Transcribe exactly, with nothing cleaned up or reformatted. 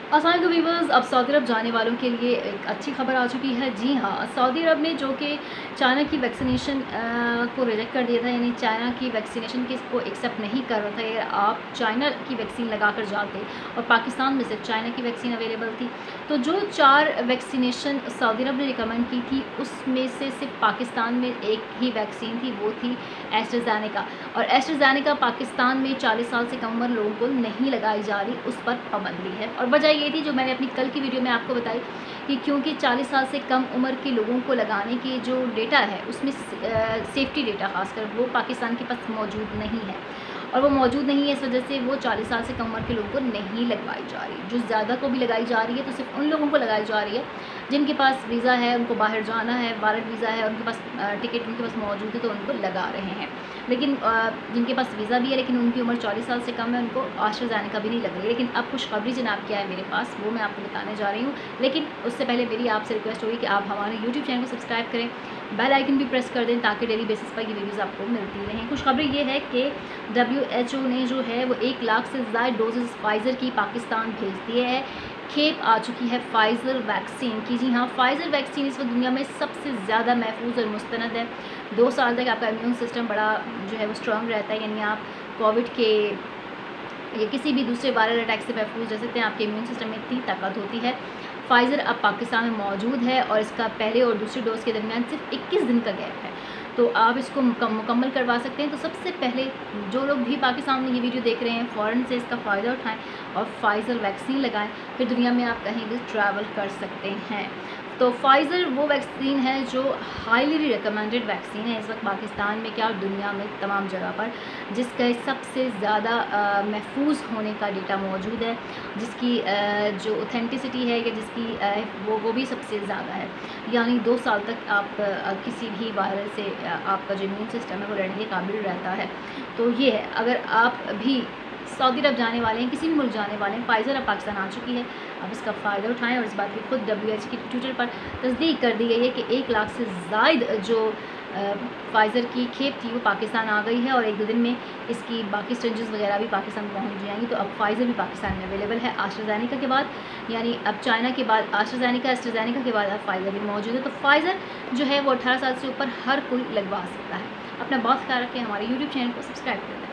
अस्सलाम वालेकुम व्यूअर्स, अब सऊदी अरब जाने वालों के लिए एक अच्छी खबर आ चुकी है। जी हाँ, सऊदी अरब ने जो कि चाइना की वैक्सीनेशन को रिजेक्ट कर दिया था, यानी चाइना की वैक्सीनेशन के को एक्सेप्ट नहीं कर रहा था। अगर आप चाइना की वैक्सीन लगा कर जाते और पाकिस्तान में सिर्फ चाइना की वैक्सीन अवेलेबल थी, तो जो चार वैक्सीनेशन सऊदी अरब ने रिकमेंड की थी उसमें से सिर्फ पाकिस्तान में एक ही वैक्सीन थी, वो थी एस्ट्राज़ेनेका। और एस्ट्राज़ेनेका पाकिस्तान में चालीस साल से कम उम्र लोगों को नहीं लगाई जा रही, उस पर पाबंदी है। और वजह ये थी जो मैंने अपनी कल की वीडियो में आपको बताई कि क्योंकि चालीस साल से कम उम्र के लोगों को लगाने की जो डेटा है उसमें सेफ्टी डेटा खासकर वो पाकिस्तान के पास मौजूद नहीं है, और वो मौजूद नहीं है इस वजह से वो चालीस साल से कम उम्र के लोगों को नहीं लगवाई जा रही। जो ज़्यादा को भी लगाई जा रही है तो सिर्फ उन लोगों को लगाई जा रही है जिनके पास वीज़ा है, उनको बाहर जाना है, वारंट वीज़ा है, उनके पास टिकट उनके पास मौजूद है तो उनको लगा रहे हैं। लेकिन जिनके पास वीज़ा भी है लेकिन उनकी उम्र चालीस साल से कम है, उनको एस्ट्राज़ेनेका भी नहीं लग रही। लेकिन अब खुशखबरी जनाब क्या है मेरे पास, वो मैं आपको बताने जा रही हूँ। लेकिन उससे पहले मेरी आपसे रिक्वेस्ट होगी कि आप हमारे यूट्यूब चैनल को सब्सक्राइब करें, बेल आइकन भी प्रेस कर दें ताकि डेली बेसिस पर ये वीडियोज़ आपको मिलती रहें। खुशखबरी ये है कि डब्ल्यू एच ओ ने जो है वो एक लाख से ज़्यादा डोजेज़ फाइज़र की पाकिस्तान भेज दिए है। खेप आ चुकी है फाइज़र वैक्सीन की। जी हाँ, फाइज़र वैक्सीन इस वक्त दुनिया में सबसे ज़्यादा महफूज और मुस्तनद है। दो साल तक आपका इम्यून सिस्टम बड़ा जो है वो स्ट्रॉन्ग रहता है, यानी आप कोविड के या किसी भी दूसरे वायरल अटैक से महफूज रह सकते हैं। आपके इम्यून सिस्टम में इतनी ताकत होती है। फाइज़र अब पाकिस्तान में मौजूद है और इसका पहले और दूसरे डोज के दरमियान सिर्फ इक्कीस दिन का गैप है, तो आप इसको मुकम्मल करवा सकते हैं। तो सबसे पहले जो लोग भी पाकिस्तान में ये वीडियो देख रहे हैं फ़ौरन से इसका फ़ायदा उठाएं और फाइज़र वैक्सीन लगाएं, फिर दुनिया में आप कहीं भी ट्रैवल कर सकते हैं। तो फाइज़र वो वैक्सीन है जो हाईली रिकमेंडेड वैक्सीन है इस वक्त पाकिस्तान में क्या और दुनिया में तमाम जगह पर, जिसका सबसे ज़्यादा महफूज होने का डेटा मौजूद है, जिसकी आ, जो ऑथेंटिसिटी है या जिसकी आ, वो वो भी सबसे ज़्यादा है। यानी दो साल तक आप आ, किसी भी वायरस से आ, आपका जो इम्यून सिस्टम है वो लड़ने के काबिल रहता है। तो ये है, अगर आप भी सऊदी अरब जाने वाले हैं, किसी भी मुल्क जाने वाले हैं, फाइज़र अब पाकिस्तान आ चुकी है, अब इसका फ़ायदा उठाएं। और इस बात की खुद डब्ल्यू एच की ट्विटर पर तस्दीक कर दी गई है कि एक लाख से ज़ायद जो फाइज़र की खेप थी वो पाकिस्तान आ गई है और एक दो दिन में इसकी बाकी स्ट्रेंजेस वगैरह भी पाकिस्तान पहुंच जाएंगी। तो अब फाइज़र भी पाकिस्तान में अवेलेबल है एस्ट्राज़ेनेका के बाद, यानी अब चाइना के बाद एस्ट्राज़ेनेका, एस्ट्राज़ेनेका के बाद अब फाइज़र भी मौजूद है। तो फाइज़र जो है वो अठारह साल से ऊपर हर कोई लगवा सकता है। अपना बहुत ख्याल रखें, हमारे यूट्यूब चैनल को सब्सक्राइब करें।